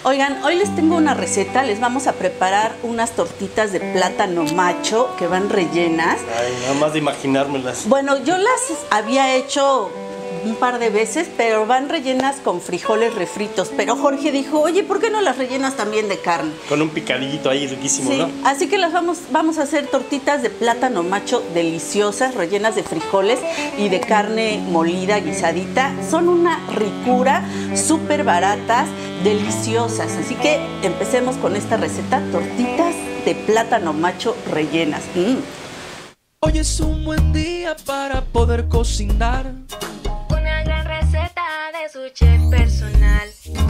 Oigan, hoy les tengo una receta, les vamos a preparar unas tortitas de plátano macho que van rellenas. Ay, nada más de imaginármelas. Bueno, yo las había hecho un par de veces, pero van rellenas con frijoles refritos. Pero Jorge dijo, oye, ¿por qué no las rellenas también de carne? Con un picadillito ahí riquísimo, sí, ¿no? Así que las vamos a hacer tortitas de plátano macho deliciosas, rellenas de frijoles y de carne molida, guisadita. Son una ricura, súper baratas, deliciosas. Así que empecemos con esta receta, tortitas de plátano macho rellenas. Hoy es un buen día para poder cocinar. Una gran receta de su chef personal.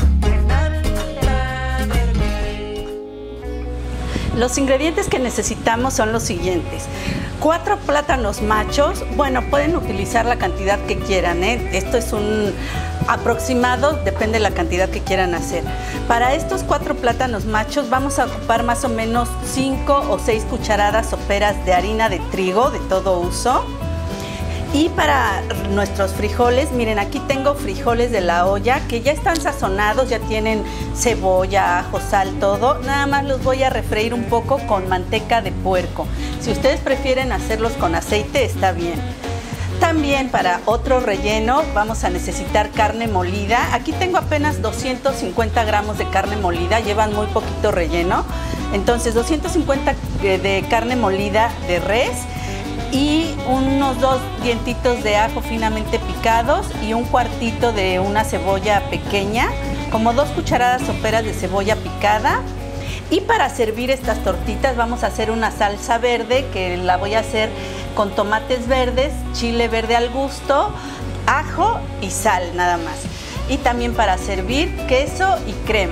Los ingredientes que necesitamos son los siguientes: 4 plátanos machos. Bueno, pueden utilizar la cantidad que quieran, ¿eh? Esto es un aproximado, depende de la cantidad que quieran hacer. Para estos 4 plátanos machos vamos a ocupar más o menos 5 o 6 cucharadas soperas de harina de trigo de todo uso. Y para nuestros frijoles, miren, aquí tengo frijoles de la olla que ya están sazonados, ya tienen cebolla, ajo, sal, todo. Nada más los voy a refreír un poco con manteca de puerco. Si ustedes prefieren hacerlos con aceite, está bien. También para otro relleno vamos a necesitar carne molida. Aquí tengo apenas 250 gramos de carne molida, llevan muy poquito relleno. Entonces 250 de carne molida de res y unos 2 dientitos de ajo finamente picados y un cuartito de una cebolla pequeña, como 2 cucharadas soperas de cebolla picada. Y para servir estas tortitas vamos a hacer una salsa verde que la voy a hacer con tomates verdes, chile verde al gusto, ajo y sal nada más. Y también para servir queso y crema.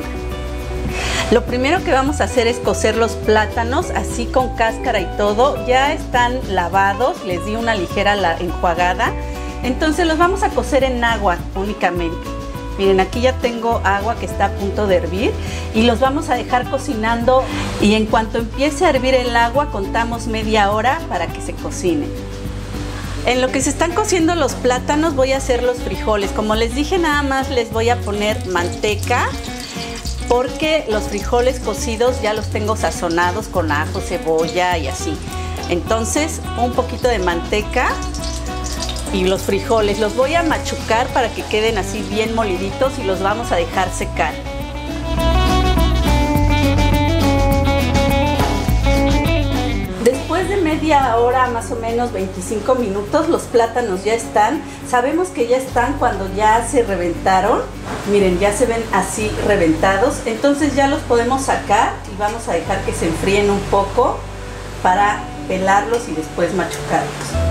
Lo primero que vamos a hacer es cocer los plátanos así con cáscara y todo. Ya están lavados, les di una ligera enjuagada. Entonces los vamos a cocer en agua únicamente. Miren, aquí ya tengo agua que está a punto de hervir y los vamos a dejar cocinando, y en cuanto empiece a hervir el agua contamos media hora para que se cocine. En lo que se están cociendo los plátanos voy a hacer los frijoles. Como les dije, nada más les voy a poner manteca porque los frijoles cocidos ya los tengo sazonados con ajo, cebolla y así. Entonces un poquito de manteca. Y los frijoles los voy a machucar para que queden así bien moliditos y los vamos a dejar secar. Después de media hora, más o menos 25 minutos, los plátanos ya están. Sabemos que ya están cuando ya se reventaron. Miren, ya se ven así reventados. Entonces ya los podemos sacar y vamos a dejar que se enfríen un poco para pelarlos y después machucarlos.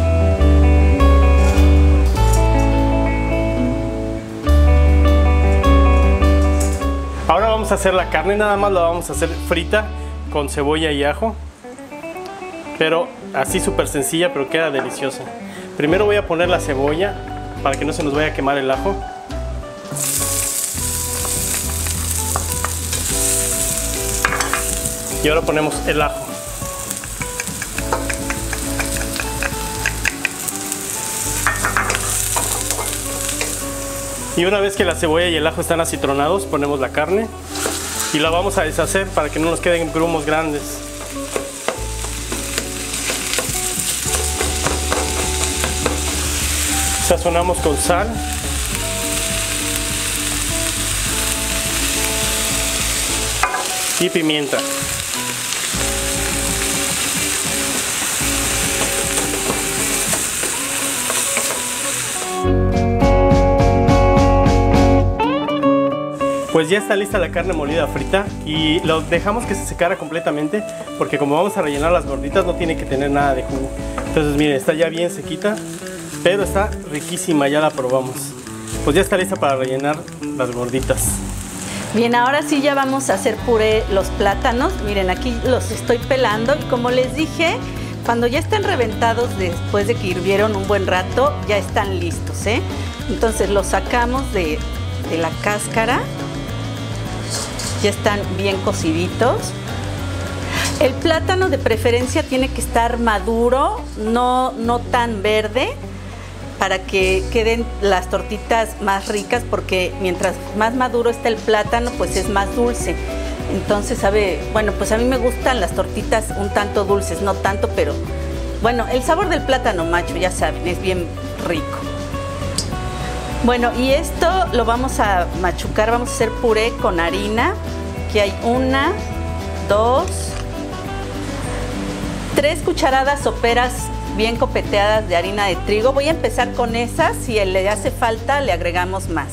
Ahora vamos a hacer la carne, nada más la vamos a hacer frita con cebolla y ajo. Pero así súper sencilla, pero queda deliciosa. Primero voy a poner la cebolla para que no se nos vaya a quemar el ajo. Y ahora ponemos el ajo. Y una vez que la cebolla y el ajo están acitronados, ponemos la carne y la vamos a deshacer para que no nos queden grumos grandes. Sazonamos con sal. Y pimienta. Pues ya está lista la carne molida frita y lo dejamos que se secara completamente porque como vamos a rellenar las gorditas no tiene que tener nada de jugo. Entonces miren, está ya bien sequita, pero está riquísima, ya la probamos. Pues ya está lista para rellenar las gorditas. Bien, ahora sí ya vamos a hacer puré los plátanos. Miren, aquí los estoy pelando y como les dije, cuando ya estén reventados después de que hirvieron un buen rato, ya están listos, ¿eh? Entonces los sacamos de la cáscara. Ya están bien cociditos. El plátano de preferencia tiene que estar maduro, no tan verde, para que queden las tortitas más ricas, porque mientras más maduro está el plátano, pues es más dulce. Entonces, bueno, pues a mí me gustan las tortitas un tanto dulces, no tanto, pero bueno, el sabor del plátano macho, ya saben, es bien rico. Bueno, y esto lo vamos a machucar, vamos a hacer puré con harina. Aquí hay 1, 2, 3 cucharadas soperas bien copeteadas de harina de trigo. Voy a empezar con esas, si le hace falta le agregamos más.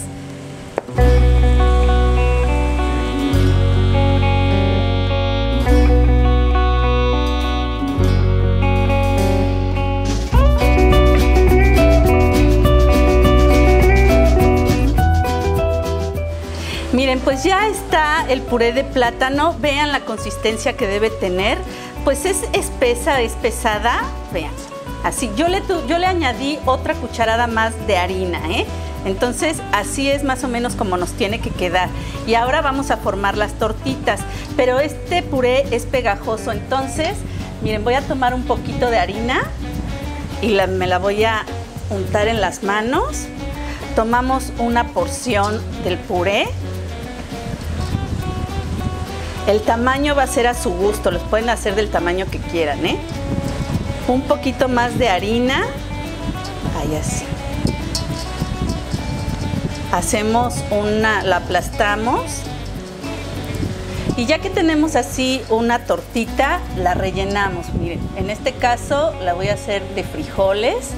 Miren, pues ya está el puré de plátano. Vean la consistencia que debe tener. Pues es espesa, es pesada. Vean, así. Yo le añadí otra cucharada más de harina, ¿eh? Entonces, así es más o menos como nos tiene que quedar. Y ahora vamos a formar las tortitas. Pero este puré es pegajoso. Entonces, miren, voy a tomar un poquito de harina y me la voy a untar en las manos. Tomamos una porción del puré. El tamaño va a ser a su gusto, los pueden hacer del tamaño que quieran, ¿eh? Un poquito más de harina, ahí así. Hacemos la aplastamos. Y ya que tenemos así una tortita, la rellenamos. Miren, en este caso la voy a hacer de frijoles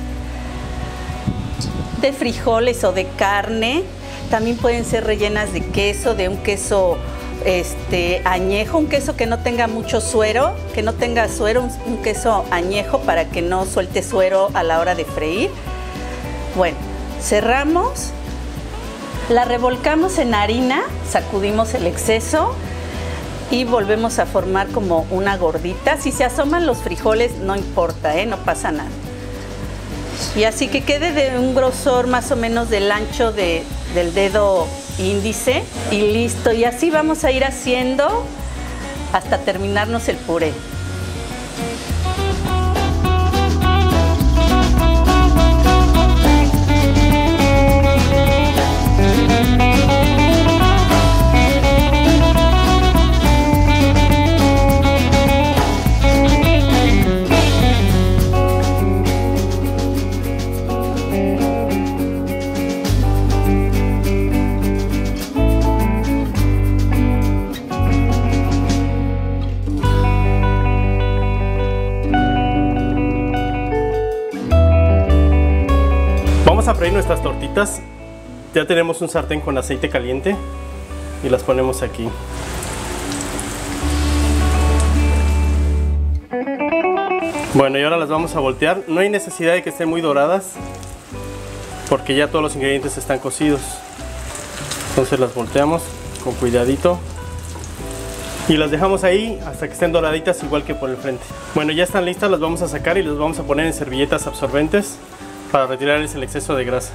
o de carne. También pueden ser rellenas de queso, de un queso añejo, un queso que no tenga mucho suero, un queso añejo para que no suelte suero a la hora de freír. Bueno, cerramos, la revolcamos en harina, sacudimos el exceso y volvemos a formar como una gordita. Si se asoman los frijoles, no importa, no pasa nada. Y así que quede de un grosor más o menos del ancho del dedo índice y listo. Y así vamos a ir haciendo hasta terminarnos el puré. Vamos a freír nuestras tortitas. Ya tenemos un sartén con aceite caliente y las ponemos aquí. Bueno, y ahora las vamos a voltear. No hay necesidad de que estén muy doradas porque ya todos los ingredientes están cocidos. Entonces las volteamos con cuidadito y las dejamos ahí hasta que estén doraditas, igual que por el frente. Bueno, ya están listas, las vamos a sacar y las vamos a poner en servilletas absorbentes para retirarles el exceso de grasa.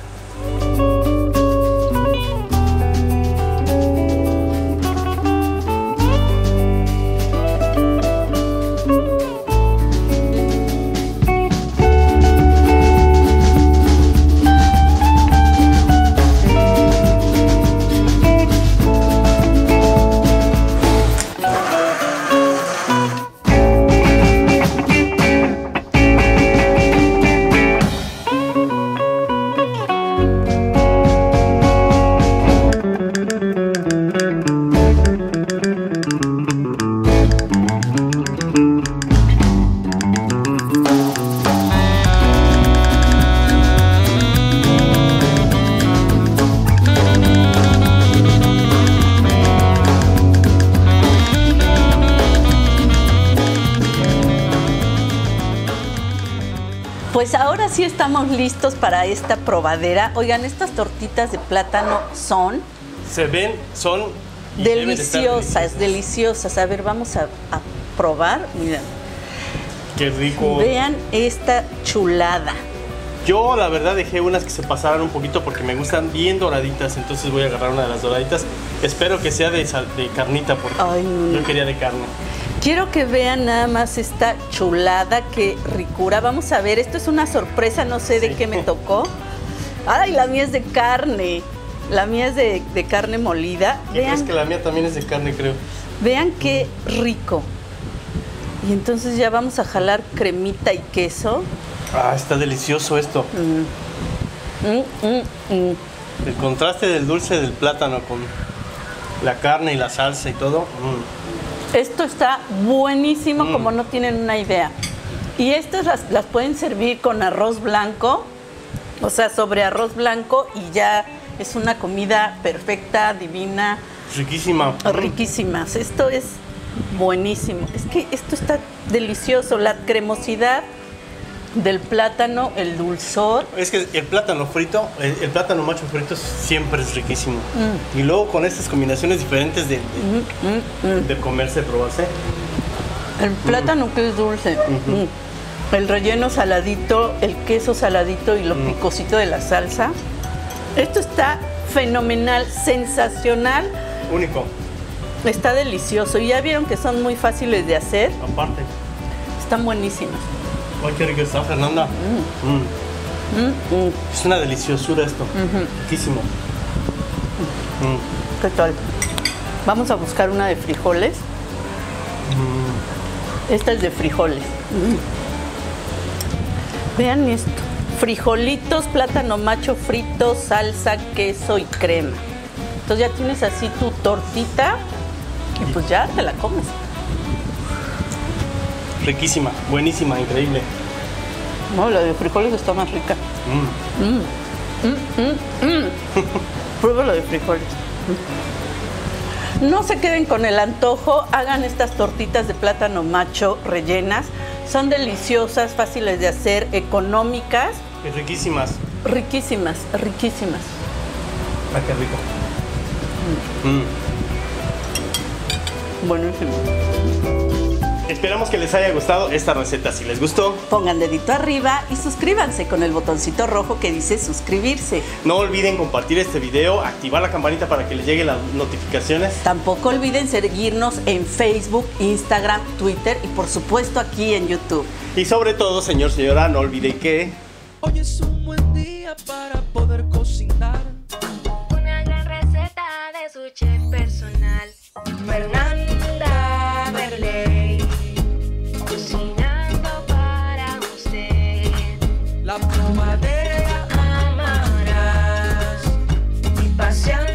Pues ahora sí estamos listos para esta probadera. Oigan, estas tortitas de plátano son deliciosas, deliciosas. A ver, vamos a probar. Miren. Qué rico. Vean esta chulada. Yo la verdad dejé unas que se pasaran un poquito porque me gustan bien doraditas, entonces voy a agarrar una de las doraditas. Espero que sea de carnita porque yo quería de carne. Quiero que vean nada más esta chulada, qué ricura. Vamos a ver, esto es una sorpresa, no sé de qué me tocó. Ay, la mía es de carne. La mía es de carne molida. ¿Y crees que la mía también es de carne, creo? Vean qué rico. Y entonces ya vamos a jalar cremita y queso. Ah, está delicioso esto. El contraste del dulce del plátano con la carne y la salsa y todo. Esto está buenísimo, como no tienen una idea. Y estas las pueden servir con arroz blanco, o sea, sobre arroz blanco, y ya es una comida perfecta, divina. Riquísima. Riquísimas. Esto es buenísimo. Es que esto está delicioso. La cremosidad del plátano, el dulzor. Es que el plátano frito, el plátano macho frito siempre es riquísimo. Y luego con estas combinaciones diferentes de comerse, probarse. El plátano que es dulce. El relleno saladito, el queso saladito y lo picosito de la salsa. Esto está fenomenal, sensacional. Único. Está delicioso. Y ya vieron que son muy fáciles de hacer. Aparte. Están buenísimas. Ay, qué rico está, Fernanda. Es una deliciosura esto. Riquísimo. ¿Qué tal? Vamos a buscar una de frijoles. Esta es de frijoles. Vean esto. Frijolitos, plátano macho frito, salsa, queso y crema. Entonces ya tienes así tu tortita y pues ya te la comes. Riquísima, buenísima, increíble. No, la de frijoles está más rica. Prueba la de frijoles. No se queden con el antojo, hagan estas tortitas de plátano macho rellenas. Son deliciosas, fáciles de hacer, económicas. Y riquísimas. Riquísimas, riquísimas. Ah, qué rico. Buenísimo. Esperamos que les haya gustado esta receta. Si les gustó, Pongan dedito arriba y suscríbanse con el botoncito rojo que dice suscribirse. no olviden compartir este video, activar la campanita para que les lleguen las notificaciones. Tampoco olviden seguirnos en Facebook, Instagram, Twitter y por supuesto aquí en YouTube. Y sobre todo, señor, señora, no olviden que... Hoy es un buen día para poder cocinar. Una gran receta de su chef personal, Fernanda Berley, cocinando para usted. La probadera Amarás y pasear